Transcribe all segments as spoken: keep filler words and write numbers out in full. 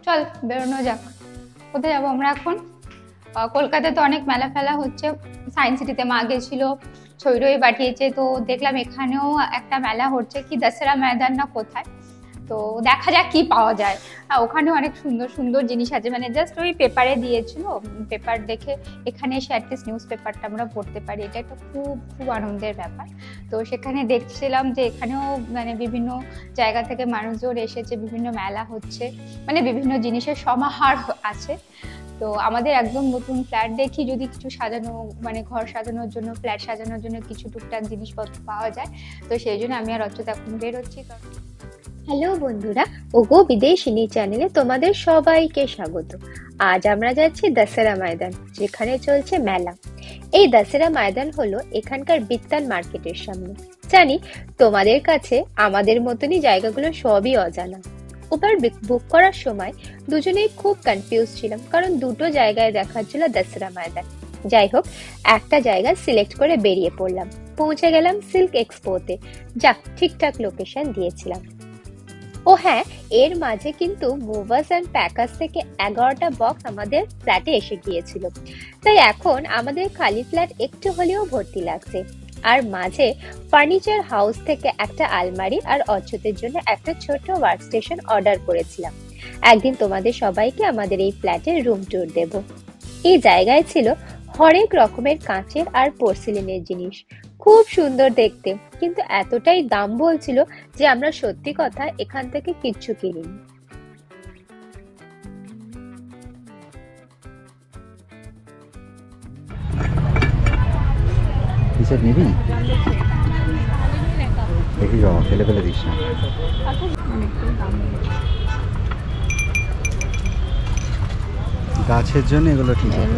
চল বেরোনো যাক। কোথায় যাবো আমরা এখন? কলকাতায় তো অনেক মেলা ফেলা হচ্ছে, সায়েন্স সিটিতে মা গেছিল, ছইরই পাঠিয়েছে, তো দেখলাম এখানেও একটা মেলা হচ্ছে, কি দশেরা ময়দান না কোথায়, তো দেখা যাক কি পাওয়া যায়। ওখানে অনেক সুন্দর সুন্দর জিনিস আছে, মানে জাস্ট ওই পেপারে দিয়েছিল, পেপার দেখে এখানে এসে অ্যাটলিস্ট নিউজ পেপারটা আমরা পড়তে পারি, এটা একটা খুব খুব আনন্দের ব্যাপার। তো সেখানে দেখছিলাম যে এখানেও মানে বিভিন্ন জায়গা থেকে মানুষজন এসেছে, বিভিন্ন মেলা হচ্ছে, মানে বিভিন্ন জিনিসের সমাহার আছে। তো আমাদের একদম নতুন ফ্ল্যাট দেখি যদি কিছু সাজানো, মানে ঘর সাজানোর জন্য, ফ্ল্যাট সাজানোর জন্য কিছু টুকটাক জিনিসপত্র পাওয়া যায়, তো সেই জন্য আমি আর অচ্যুত এখন বেরোচ্ছি। হ্যালো বন্ধুরা, ওগো বিদেশিনী চ্যানেলে তোমাদের সবাইকে স্বাগত। আজ আমরা যাচ্ছি দশেরা ময়দান, যেখানে চলছে মেলা। এই দশেরা ময়দান হলো এখানকার বিত্তান মার্কেটের সামনে। জানি তোমাদের কাছে আমাদের মতনই জায়গাগুলো সবই অজানা। উবার বুক করার সময় দুজনেই খুব কনফিউজ ছিলাম, কারণ দুটো জায়গায় দেখার ছিল দশেরা ময়দান। যাই হোক, একটা জায়গা সিলেক্ট করে বেরিয়ে পড়লাম। পৌঁছে গেলাম সিল্ক এক্সপোতে। যাক, ঠিকঠাক লোকেশন দিয়েছিলাম। ও হ্যাঁ, এর মাঝে কিন্তু মুভাস অ্যান্ড প্যাকার্স থেকে এগারোটা বক্স আমাদের ফ্ল্যাটে এসে গিয়েছিল, তাই এখন আমাদের খালি ফ্ল্যাট একটু হলেও ভর্তি লাগছে। আর মাঝে ফার্নিচার হাউস থেকে একটা আলমারি আর অচ্যুতের জন্য একটা ছোট ওয়ার্ক স্টেশন অর্ডার করেছিলাম। একদিন তোমাদের সবাইকে আমাদের এই ফ্ল্যাটের রুম ট্যুর দেব। এই জায়গায় ছিল হরেক রকমের কাঁচের আর পোর্সিলিনের জিনিস, খুব সুন্দর দেখতে, কিন্তু এতটাই দাম বলছিল যে আমরা সত্যি কথা এখান থেকে কিচ্ছু কিনিনি। কিসের নিবি? দেখি বাবা, ফেলে ফেলে দিস না। গাছের জন্য এগুলো ঠিক আছে।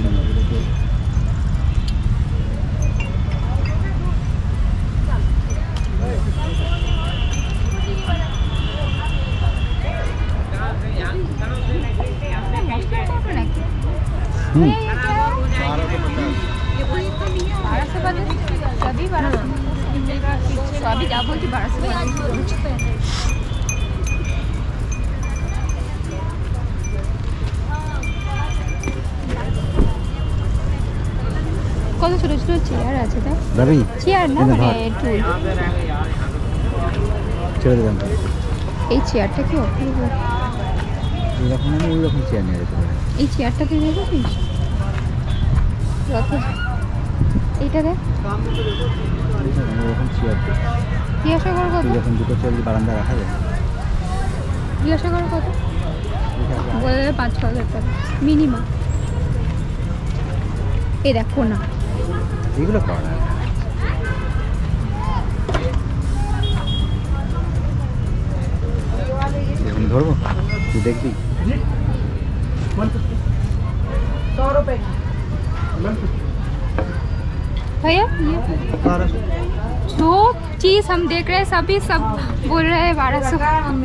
হুম কত ছোট ছোট চেয়ার আছে, তাই রবি চেয়ার না, মানে টুল। ছেড়ে দেবেন। এই চেয়ারটা কি অপূর্ব, এরকম মানে ওই রকম চেয়ার নিয়ে যেতে পারে। এই চেয়ারটা তুই দেখেছিস? এইটা দেখ, ওরকম চেয়ার জিজ্ঞাসা কর কত, যখন দুটো চেয়ার বারান্দা রাখা যায়। জিজ্ঞাসা কর কত, বলে দেবে পাঁচ ছ হাজার টাকা মিনিমাম। এই দেখো না, এগুলো করা না। ধরবো, তুই দেখবি। भैया ये जो चीज हम देख रहे हैं सभी सब बोल रहे हैं बारह सौ।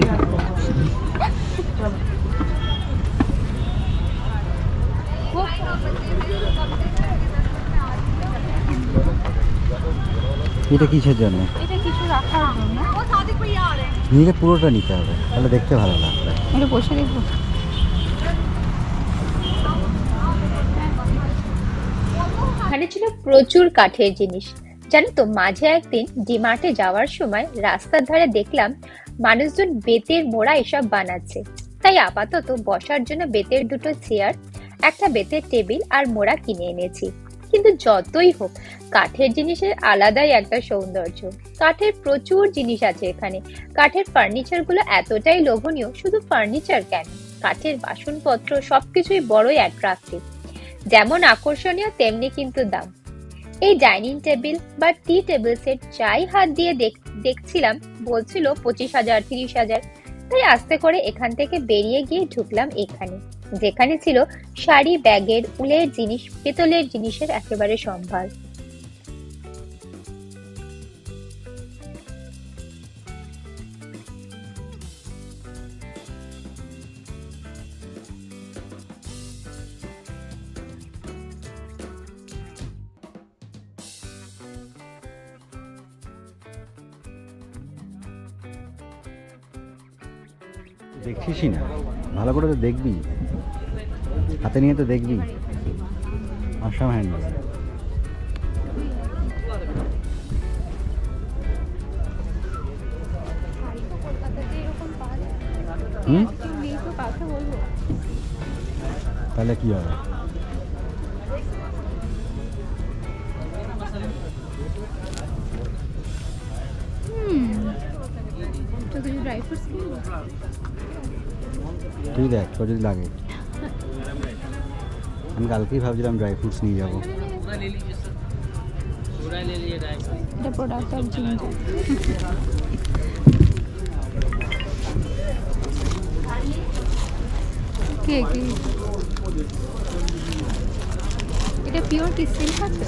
এটা কিসের জন্য? এটা কিছু রাখার জন্য, নিলে পুরোটা নিতে হবে, তাহলে দেখতে ভালো লাগবে। এটা বসে দেখবো। এখানে ছিল প্রচুর কাঠের জিনিস। জানো তো, মাঝে একদিন ডিমার্টে যাওয়ার সময় রাস্তার ধারে দেখলাম মানুষজন বেতের মোড়া এসব বানাচ্ছে। তাই আপাতত বসার জন্য বেতের দুটো চেয়ার, একটা বেতের টেবিল আর মোড়া কিনে এনেছি। কিন্তু যতই হোক, কাঠের জিনিসের আলাদাই একটা সৌন্দর্য। কাঠের প্রচুর জিনিস আছে এখানে। কাঠের ফার্নিচার গুলো এতটাই লোভনীয়, শুধু ফার্নিচার কেন, কাঠের বাসনপত্র সবকিছুই বড়ই অ্যাট্রাক্টিভ। যেমন আকর্ষণীয় তেমনি কিন্তু দাম। এই ডাইনিং টেবিল বা টি টেবিল সেট যাই হাত দিয়ে দেখছিলাম বলছিল পঁচিশ হাজার তিরিশ হাজার। তাই আস্তে করে এখান থেকে বেরিয়ে গিয়ে ঢুকলাম এখানে, যেখানে ছিল শাড়ি, ব্যাগের, উলের জিনিস, পেতলের জিনিসের একেবারে সম্ভার। দেখছিসই না, ভালো করে তো দেখবি, হাতে নিয়ে তো দেখবি। আসাম হ্যান্ডেল হুম, তাহলে কি হবে? তুই দেখ, তোর যদি লাগে। আমি কালকেই ভাবছিলাম ড্রাই ফ্রুটস নিয়ে যাবো। এটা প্রোডাক্ট অফ জিঞ্জার। কে কে এটা পিওর কি সিল্ক আছে?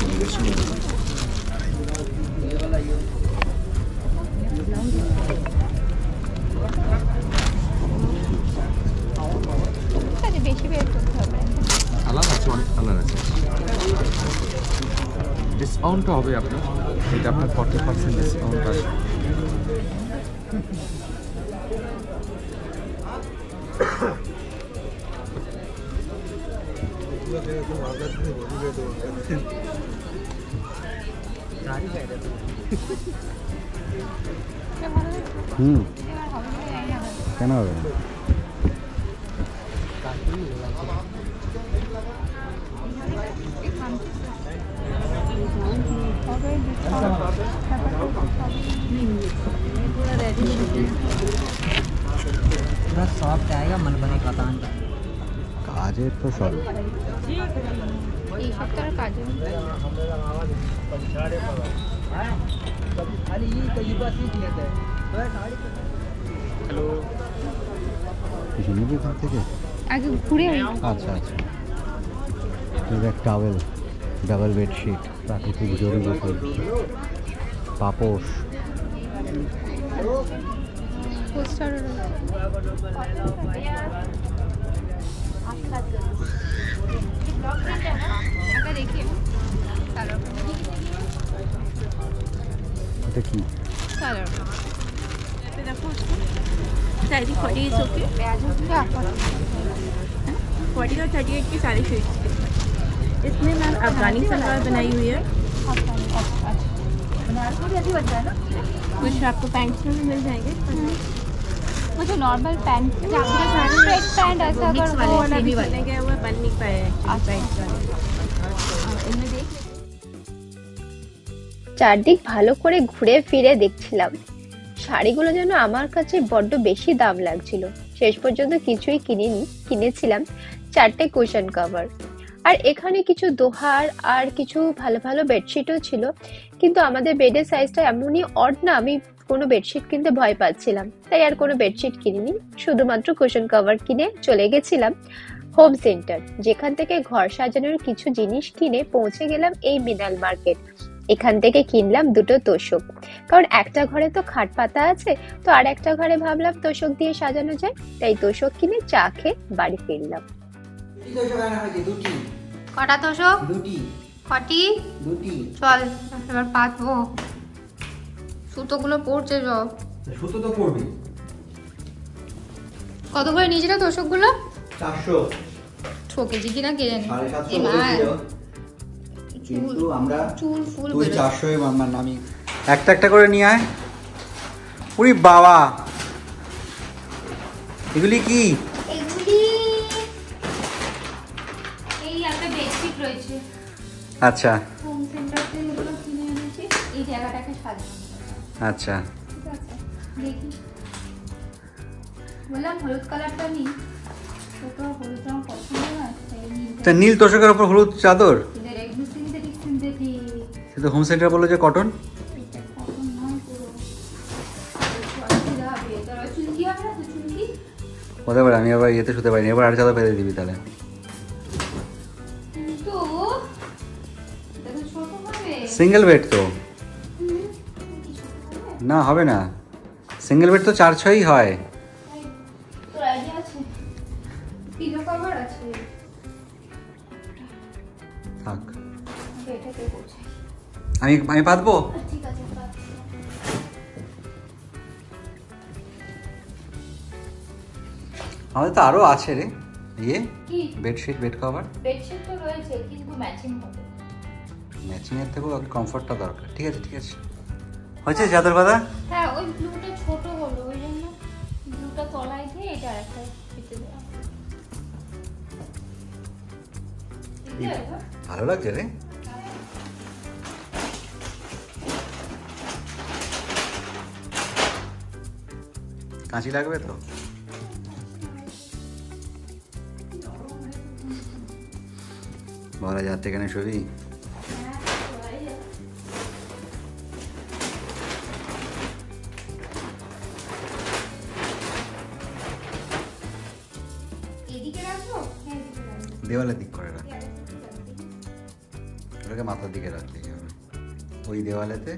বেশি বের করতে হবে। কালার আছে, অনেক কালার আছে। ডিসকাউন্টও হবে আপনার, এটা আপনার ফর্টি পার্সেন্ট ডিসকাউন্ট আছে। হুম, কেন হবে না? पूरा सॉफ्ट आएगा मनबनी कतान का। কাজের তো সব এই সপ্তাহের কাজে কিছু নিবি এখান থেকে? আগে ঘুরে আই। আচ্ছা আচ্ছা, দেখ টাওয়েল, ডাবল বেডশিট, প্রাকৃতিক জরি বোতল, পাপোশ, পোস্টার দেখি। এটা কি? কালার देखो उसको size forty is okay forty और थर्टी एट की सारी शेड इसमें मैम अफगानी सलवार बनाई हुई है। कुछ आपको पैंट्स में भी मिल जाएंगे। मुझे नॉर्मल पैंट स्ट्रेट पैंट ऐसा अगर वाले वो सेमी वाले गए हुए बन नहीं पाए पैंट्स वाले। इनमें देख চারদিক ভালো করে ঘুরে ফিরে দেখছিলাম, শাড়িগুলো যেন আমার কাছে বড্ড বেশি দাম লাগছিল। শেষ পর্যন্ত কিছুই কিনিনি, কিনেছিলাম চারটে কুশন কভার। আর এখানে কিছু দোহার আর কিছু ভালো ভালো বেডশিটও ছিল, কিন্তু আমাদের বেডের সাইজটা এমনই অড না, আমি কোনো বেডশিট কিনতে ভয় পাচ্ছিলাম, তাই আর কোনো বেডশিট কিনিনি, শুধুমাত্র কুশন কভার কিনে চলে গেছিলাম হোম সেন্টার, যেখান থেকে ঘর সাজানোর কিছু জিনিস কিনে পৌঁছে গেলাম এই মিনাল মার্কেট। এখান থেকে কিনলাম দুটো তোশক, কারণ একটা ঘরে তো খাট পাতা আছে, তো আর একটা ঘরে ভাবলাম তোশক দিয়ে সাজানো যায়, তাই তোশক কিনে চা খেয়ে বাড়ি ফিরলাম। কটা তোষক? দুটি কটি? দুটি চল এবার পাতবো। সুতোগুলো পড়ছে সব। সুতো তো পড়বে। কত করে নিয়েছিল তোষকগুলো? চারশো ঠকেছি কিনা কে জানে। সাড়ে সাতশো এই মা, বলেছিল, কিন্তু আমরা চুল ফুল তুই বেরোচ্ছে। চারশো আমার নামি একটা একটা করে নিয়ে আয়। উরি বাবা, এগুলি কি? এগুলি এই একটা বেডশিট রয়েছে, আচ্ছা হোম সেন্টার থেকে এগুলো কিনে এনেছি এই জায়গাটাকে সাজানো। আচ্ছা, ঠিক আছে দেখি, বললাম হলুদ কালারটা নিই, তোকে হলুদ রং পছন্দ নয়, তাই নীলটা। তা নীল তোষকের উপর হলুদ চাদর, এদের একদম সিনথেটিক সিনথেটিক। সে তো হোম সেন্টার বললো যে কটন। এটা কখন নয় পুরো অসুবিধা হবে, তোর চুলকি হবে না তো? চুলকি হতে পারে, আমি আবার ইয়েতে শুতে পারিনি, এবার আর চাদর পেতে দিবি তাহলে। কিন্তু এটা তো ছোট হবে। সিঙ্গেল বেড তো হুম, কি ছোট হবে? না, হবে না, সিঙ্গেল বেড তো চার ছয়ই হয়। তোর আইডিয়া আছে? পিলো কভার আছে? থাক, আগে এটাকে গোছাই। আমি আমি পাতবো। ঠিক আছে পাচ্ছি। আমাদের তো আরো আছে রে ইয়ে কি বেডশিট বেড কভার বেডশিট তো রয়েছে কিন্তু ম্যাচিং হবে। ম্যাচিং এর থেকেও কমফর্টটা দরকার। ঠিক আছে ঠিক আছে হয়েছে চাদর বাঁধা। হ্যাঁ ওই ব্লুটা ছোট হলো ওই জন্য ব্লুটা তলায় দিয়ে এটা আরেকটা পেতে দেওয়া। ভালো লাগছে রে। কাঁচি লাগবে তো? বলা যাচ্ছে এখানে ছবি এদিকে রাখবো? হ্যাঁ এদিকে রাখবো। দেওয়ালের দিক করে রাখ, ওটাকে মাথার দিকে রাখলেই হবে ওই দেওয়ালেতে।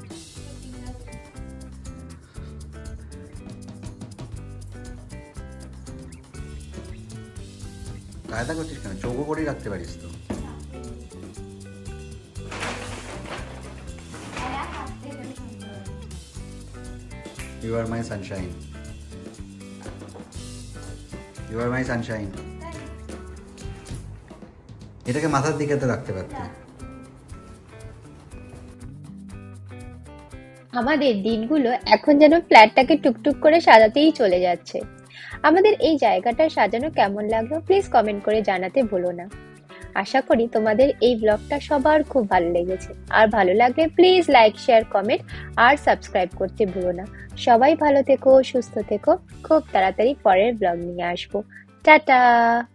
কায়দা করছিস কেন? চৌকো করেই রাখতে পারিস তো। You are my sunshine. You are my sunshine. এটাকে মাথার দিকে তো রাখতে পারতে। আমাদের দিনগুলো এখন যেন ফ্ল্যাটটাকে টুকটুক করে সাজাতেই চলে যাচ্ছে। আমাদের এই জায়গাটা সাজানো কেমন লাগলো প্লিজ কমেন্ট করে জানাতে ভুলো না। আশা করি তোমাদের এই ব্লগটা সবার খুব ভালো লেগেছে। আর ভালো লাগলে প্লিজ লাইক শেয়ার কমেন্ট আর সাবস্ক্রাইব করতে ভুলো না। সবাই ভালো থেকো, সুস্থ থেকো। খুব তাড়াতাড়ি পরের ব্লগ নিয়ে আসবো। টাটা।